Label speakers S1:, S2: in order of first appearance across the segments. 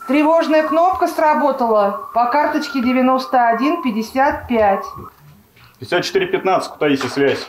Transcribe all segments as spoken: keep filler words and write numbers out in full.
S1: Тревожная кнопка сработала по карточке девяносто один пятьдесят пять.
S2: пятьдесят четыре пятнадцать, Кутаиси, связь.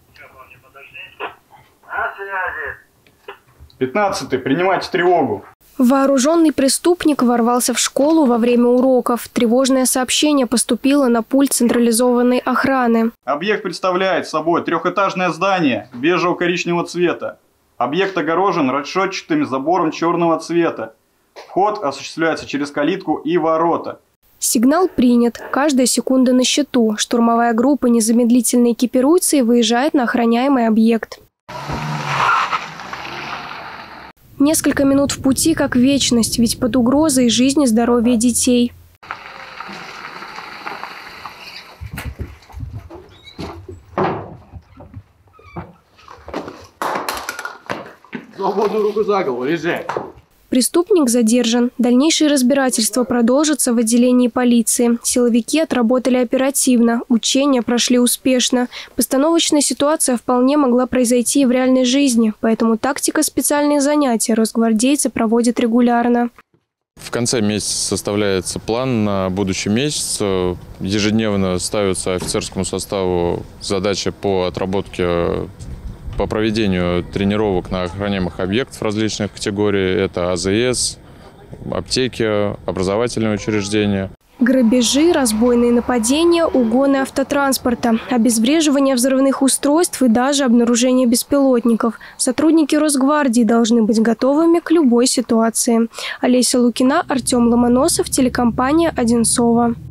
S2: пятнадцатый, принимайте тревогу.
S3: Вооруженный преступник ворвался в школу во время уроков. Тревожное сообщение поступило на пульт централизованной охраны.
S2: Объект представляет собой трехэтажное здание бежево-коричневого цвета. Объект огорожен решетчатым забором черного цвета. Вход осуществляется через калитку и ворота.
S3: Сигнал принят. Каждая секунда на счету. Штурмовая группа незамедлительно экипируется и выезжает на охраняемый объект. Несколько минут в пути как вечность, ведь под угрозой жизни и здоровья детей.
S4: Свободную руку за голову, езжай.
S3: Преступник задержан. Дальнейшее разбирательство продолжится в отделении полиции. Силовики отработали оперативно. Учения прошли успешно. Постановочная ситуация вполне могла произойти и в реальной жизни. Поэтому тактика специальных занятий росгвардейцы проводят регулярно.
S5: В конце месяца составляется план на будущий месяц. Ежедневно ставится офицерскому составу задача по отработке по проведению тренировок на охраняемых объектах различных категорий. Это АЗС, аптеки, образовательные учреждения.
S3: Грабежи, разбойные нападения, угоны автотранспорта, обезвреживание взрывных устройств и даже обнаружение беспилотников. Сотрудники Росгвардии должны быть готовыми к любой ситуации. Олеся Лукина, Артем Ломоносов, телекомпания «Одинцово».